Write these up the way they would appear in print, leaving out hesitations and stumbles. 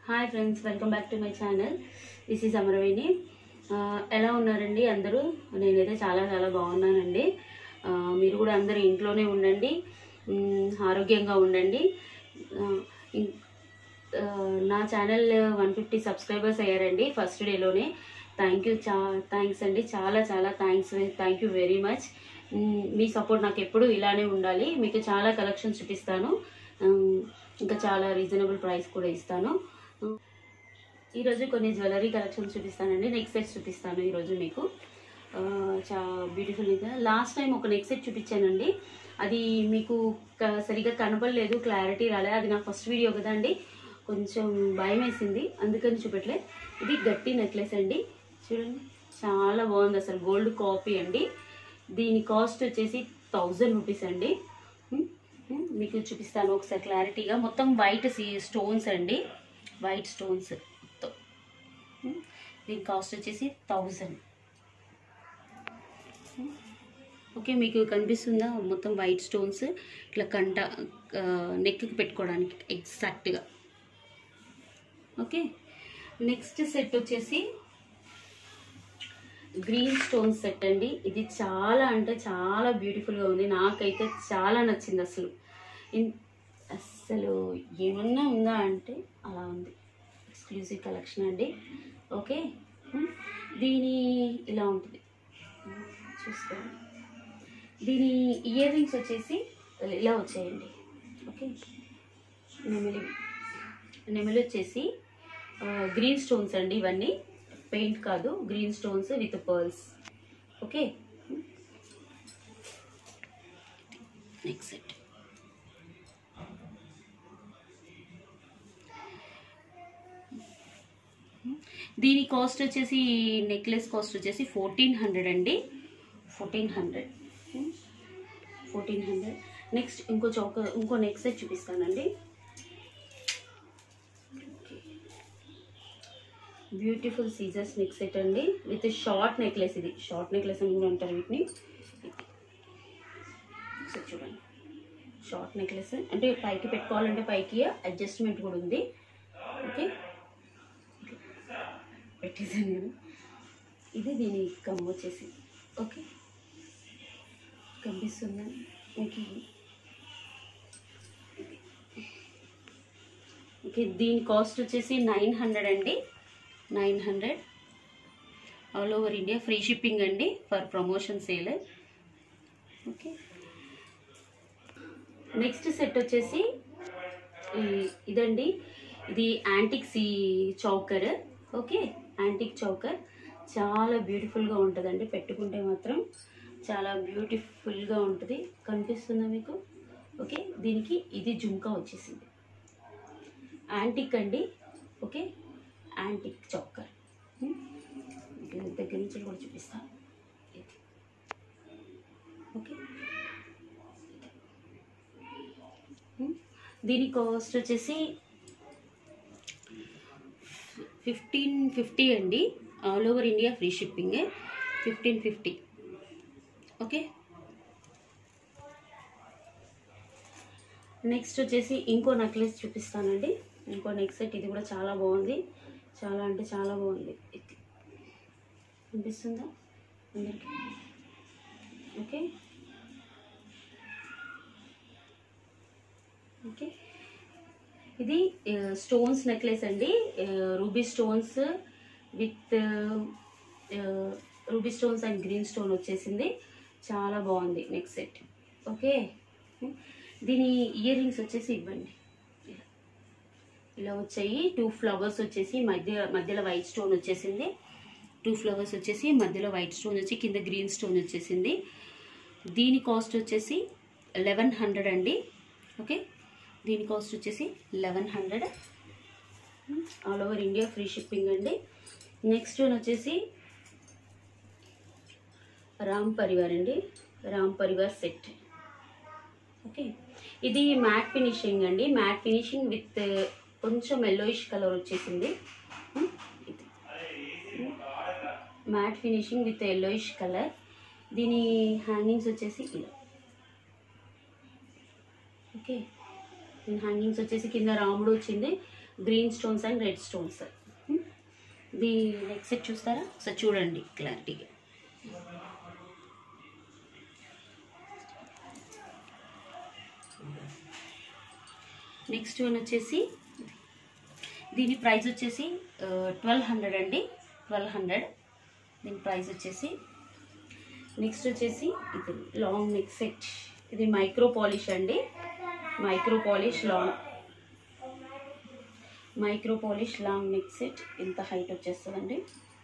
Hi friends, welcome back to my channel. This is Amaraveni. ఎలా ఉన్నారండి అందరూ? నేనైతే చాలా చాలా బాగున్నానండి. మీరు కూడా అందరూ ఇంట్లోనే ఉండండి, ఆరోగ్యంగా ఉండండి. నా ఛానల్ 150 సబ్స్క్రైబర్స్ అయ్యారండి ఫస్ట్ డేలోనే. థ్యాంక్స్ అండి, చాలా చాలా థ్యాంక్ యూ వెరీ మచ్. మీ సపోర్ట్ నాకు ఎప్పుడు ఇలానే ఉండాలి. మీకు చాలా కలెక్షన్స్ చూపిస్తాను, ఇంకా చాలా రీజనబుల్ ప్రైస్ కూడా ఇస్తాను. ఈరోజు కొన్ని జ్యువెలరీ కలెక్షన్స్ చూపిస్తానండి. నెక్ సెట్స్ చూపిస్తాను ఈరోజు మీకు. చాలా బ్యూటిఫుల్గా లాస్ట్ టైం ఒక నెక్ సెట్ చూపించానండి. అది మీకు సరిగ్గా కనపడలేదు, క్లారిటీ రాలేదు. అది నా ఫస్ట్ వీడియో కదండి, కొంచెం భయం వేసింది, అందుకని చూపెట్టలేదు. ఇది గట్టి నెక్లెస్ అండి, చూడండి చాలా బాగుంది. అసలు గోల్డ్ కాపీ అండి. దీని కాస్ట్ వచ్చేసి 1000 రూపీస్ అండి. మీకు చూపిస్తాను ఒకసారి క్లారిటీగా. మొత్తం వైట్ స్టోన్స్ అండి, వైట్ స్టోన్స్ మొత్తం. దీని కాస్ట్ వచ్చేసి 1000. ఓకే, మీకు కనిపిస్తుందా? మొత్తం వైట్ స్టోన్స్ ఇట్లా నెక్కి పెట్టుకోవడానికి ఎగ్జాక్ట్గా. ఓకే, నెక్స్ట్ సెట్ వచ్చేసి గ్రీన్ స్టోన్ సెట్ అండి. ఇది చాలా అంటే చాలా బ్యూటిఫుల్గా ఉంది, నాకైతే చాలా నచ్చింది. అసలు ఏమన్నా ఉందా అంటే అలా ఉంది. ఎక్స్క్లూజివ్ కలెక్షన్ అండి. ఓకే, దీని ఇలా ఉంటుంది, చూసుకోండి. దీని ఇయర్ రింగ్స్ వచ్చేసి ఇలా వచ్చాయండి. ఓకే, నెమలి వచ్చేసి గ్రీన్ స్టోన్స్ అండి. ఇవన్నీ పెయింట్ కాదు, green stones with pearls. Okay, next set. దీని కాస్ట్ వచ్చేసి, నెక్లెస్ కాస్ట్ వచ్చేసి 1400 అండి. 1400. నెక్స్ట్ ఇంకో నెక్ సెట్ చూపిస్తానండి. బ్యూటిఫుల్ సీజర్స్ నెక్ సెట్ అండి, విత్ షార్ట్ నెక్లెస్. ఇది షార్ట్ నెక్లెస్ అని కూడా అంటారు వీటిని. చూడండి, షార్ట్ నెక్లెస్ అంటే పైకి పెట్టుకోవాలంటే పైకి అడ్జస్ట్మెంట్ కూడా ఉంది. ఓకే, పెట్టేసాను నేను. ఇది దీని కమ్ వచ్చేసి. ఓకే, కనిపిస్తుందా మీకు? ఓకే, దీని కాస్ట్ వచ్చేసి 900 అండి. 900 all over India, free shipping అండి for promotion sale. Okay, next set వచ్చేసి ఇదండి. ఇది antique choker. Okay, antique choker చాలా బ్యూటిఫుల్గా ఉంటుందండి. పెట్టుకుంటే మాత్రం చాలా బ్యూటిఫుల్గా ఉంటుంది. కనిపిస్తుందా మీకు? ఓకే, దీనికి ఇది జుంకా వచ్చేసింది. యాంటిక్ అండి. Okay, antique choker. దగ్గర నుంచి కూడా చూపిస్తాను. ఓకే, దీని కాస్ట్ వచ్చేసి 1550 అండి. All over India free shipping. 1550. Okay, next వచ్చేసి ఇంకో నెక్లెస్ చూపిస్తానండి. ఇంకో నెక్ సెట్. ఇది కూడా చాలా బాగుంది, చాలా అంటే చాలా బాగుంది. ఇది అనిపిస్తుందా అందరికి? ఓకే, ఓకే, ఇది స్టోన్స్ నెక్లెస్ అండి. Ruby stones with ruby stones and green stone వచ్చేసింది. చాలా బాగుంది నెక్ సెట్. ఓకే, దీని ఇయర్ రింగ్స్ వచ్చేసి ఇవ్వండి, ఇలా వచ్చాయి. 2 ఫ్లవర్స్ వచ్చేసి మధ్యలో వైట్ స్టోన్ వచ్చేసింది. 2 ఫ్లవర్స్ వచ్చేసి మధ్యలో వైట్ స్టోన్ వచ్చి కింద గ్రీన్ స్టోన్ వచ్చేసింది. దీని కాస్ట్ వచ్చేసి 1100 అండి. ఓకే, దీని కాస్ట్ వచ్చేసి 1100. All over India free shipping అండి. నెక్స్ట్ వన్ వచ్చేసి రామ్ పరివార్ అండి. రామ్ పరివార్ సెట్. ఓకే, ఇది మ్యాట్ ఫినిషింగ్ అండి. మ్యాట్ ఫినిషింగ్ విత్ కొంచెం ఎల్లోయిష్ కలర్ వచ్చేసింది. Matte finishing with yellowish colour. దీని హ్యాంగింగ్స్ వచ్చేసి ఇలా. ఓకే, హ్యాంగింగ్స్ వచ్చేసి కింద రాముడు వచ్చింది, green stones and red stones. ఇది నెక్స్ట్ సెట్ చూస్తారా? సో చూడండి క్లారిటీగా. నెక్స్ట్ వన్ వచ్చేసి దీని ప్రైస్ వచ్చేసి 1200 అండి, 1200 దీని ప్రైస్ వచ్చేసి. నెక్స్ట్ వచ్చేసి ఇది లాంగ్ నెక్ సెట్. ఇది మైక్రో పాలిష్ అండి, micro polish long neck set. ఇంత హైట్ వచ్చేస్తుందండి.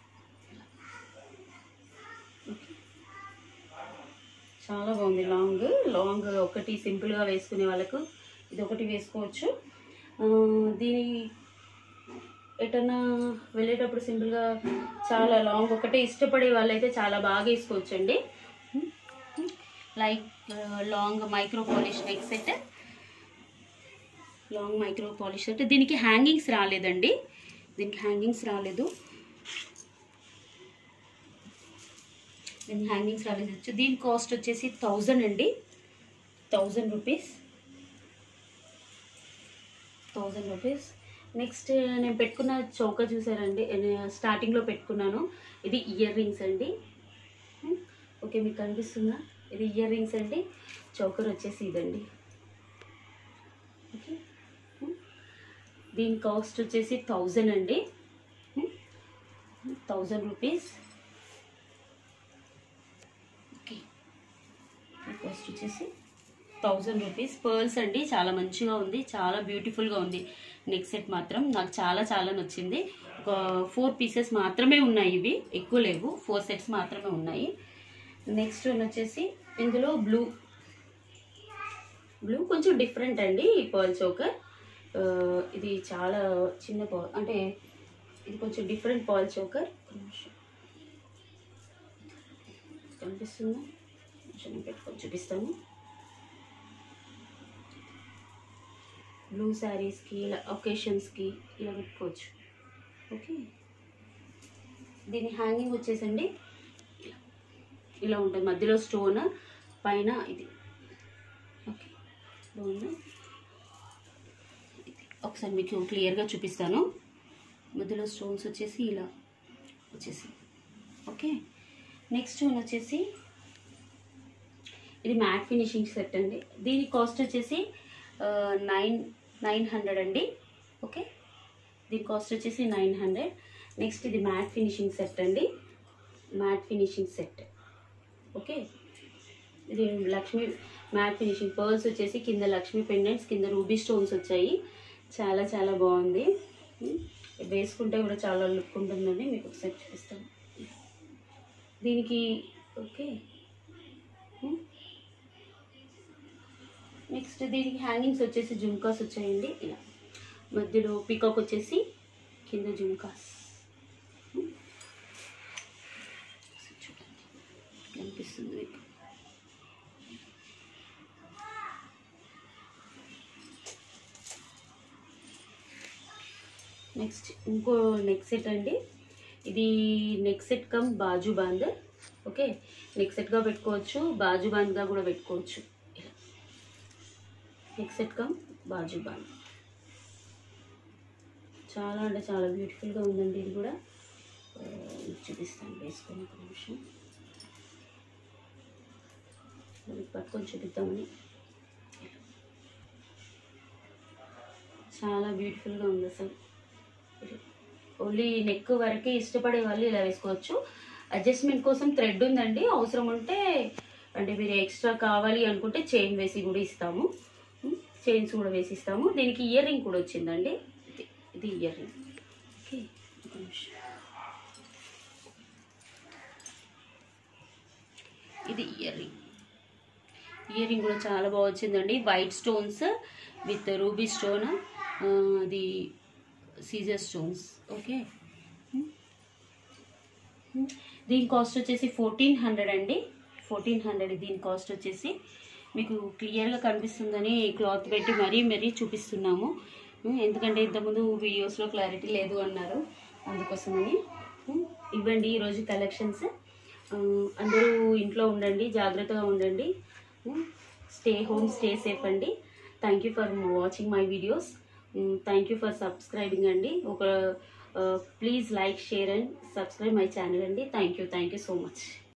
చాలా బాగుంది. లాంగ్ ఒకటి సింపుల్గా వేసుకునే వాళ్ళకు ఇది ఒకటి వేసుకోవచ్చు. దీని ఎటన్నా వెళ్ళేటప్పుడు సింపుల్గా చాలా లాంగ్ ఒకటే ఇష్టపడే వాళ్ళైతే చాలా బాగా వేసుకోవచ్చు అండి. Like long micro polish neck set, long micro polish set. దీనికి హ్యాంగింగ్స్ రాలేదండి, దీనికి హ్యాంగింగ్స్ రాలేదు. దీని కాస్ట్ వచ్చేసి 1000 అండి, 1000 రూపీస్. నెక్స్ట్ నేను పెట్టుకున్న చౌక చూసారండి, స్టార్టింగ్లో పెట్టుకున్నాను. ఇది ఇయర్ రింగ్స్ అండి. ఓకే, మీకు కనిపిస్తుందా? ఇది ఇయర్ రింగ్స్ అండి. చౌకర్ వచ్చేసి ఇదండి. ఓకే, దీని కాస్ట్ వచ్చేసి 1000 అండి, 1000 రూపీస్. ఓకే, కాస్ట్ వచ్చేసి 1000 రూపీస్. పర్ల్స్ అండి, చాలా మంచిగా ఉంది, చాలా బ్యూటిఫుల్గా ఉంది. నెక్ సెట్ మాత్రం నాకు చాలా నచ్చింది. ఒక 4 పీసెస్ మాత్రమే ఉన్నాయి, ఇవి ఎక్కువ లేవు, 4 సెట్స్ మాత్రమే ఉన్నాయి. నెక్స్ట్ వన్ వచ్చేసి ఇందులో బ్లూ కొంచెం డిఫరెంట్ అండి. ఈ పర్ల్ చోకర్ ఇది చాలా చిన్న పర్ల్, అంటే ఇది కొంచెం డిఫరెంట్ పర్ల్ చోకర్. కనిపిస్తుందా? కొంచెం పెట్టుకొని చూపిస్తాను. బ్లూ శారీస్కి, ఇలా ఒకేషన్స్కి ఇలా పెట్టుకోవచ్చు. ఓకే, దీని హ్యాంగింగ్ వచ్చేసండి ఇలా ఉంటుంది. మధ్యలో స్టోన్, పైన ఇది. ఓకే, ఒకసారి మీకు క్లియర్గా చూపిస్తాను. మధ్యలో స్టోన్స్ వచ్చేసి ఇలా వచ్చేసి. ఓకే, నెక్స్ట్ వన్ వచ్చేసి ఇది మ్యాట్ ఫినిషింగ్ సెట్ అండి. దీని కాస్ట్ వచ్చేసి 900 అండి. ఓకే, దీని కాస్ట్ వచ్చేసి 900. నెక్స్ట్ ఇది మ్యాట్ ఫినిషింగ్ సెట్ అండి, మ్యాట్ ఫినిషింగ్ సెట్. ఓకే, ఇది లక్ష్మీ మ్యాట్ ఫినిషింగ్. పర్ల్స్ వచ్చేసి కింద లక్ష్మీ పెండెంట్స్, కింద రూబీ స్టోన్స్ వచ్చాయి. చాలా బాగుంది. వేసుకుంటే కూడా చాలా లుక్ ఉంటుందండి. మీకు ఒకసారి చూపిస్తాను దీనికి. ఓకే, నెక్స్ట్ దీనికి హ్యాంగింగ్స్ వచ్చేసి జుమ్కాస్ వచ్చాయండి. ఇలా మధ్యలో పీకాక్ వచ్చేసి, కింద జుమ్కాస్. కనిపిస్తుంది మీకు. నెక్స్ట్ ఇంకో నెక్ సెట్ అండి. ఇది neck set cum bajuband. Okay, neck సెట్గా పెట్టుకోవచ్చు, బాజు బాంద్గా కూడా పెట్టుకోవచ్చు. Neck set cum bajuband. చాలా అంటే చాలా బ్యూటిఫుల్గా ఉందండి. ఇది కూడా చూపిస్తాను, వేసుకొని ఒక నిమిషం పట్టుకొని చూపిద్దామని. చాలా బ్యూటిఫుల్గా ఉంది అసలు. ఓన్లీ నెక్ వరకే ఇష్టపడే వాళ్ళు ఇలా వేసుకోవచ్చు. అడ్జస్ట్మెంట్ కోసం థ్రెడ్ ఉందండి, అవసరం ఉంటే అంటే మీరు ఎక్స్ట్రా కావాలి అనుకుంటే చైన్ వేసి కూడా ఇస్తాము, చైన్స్ కూడా వేసి ఇస్తాము. దీనికి ఇయర్ రింగ్ కూడా వచ్చిందండి. ఇది ఇయర్ రింగ్. ఓకే, ఇది ఇయర్ రింగ్ కూడా చాలా బాగా వచ్చిందండి. White stones with ruby stone, అది సీజర్ స్టోన్స్. ఓకే, దీని కాస్ట్ వచ్చేసి 1400 అండి, 1400. దీని కాస్ట్ వచ్చేసి మీకు క్లియర్గా కనిపిస్తుందని క్లాత్ పెట్టి మరీ చూపిస్తున్నాము. ఎందుకంటే ఇంతకుముందు వీడియోస్లో క్లారిటీ లేదు అన్నారు, అందుకోసమని. ఇవ్వండి ఈరోజు కలెక్షన్స్. అందరూ ఇంట్లో ఉండండి, జాగ్రత్తగా ఉండండి. స్టే హోమ్, స్టే సేఫ్ అండి. Thank you for watching my videos. Thank you for subscribing అండి. Please like, share and subscribe my channel అండి. Thank you so much.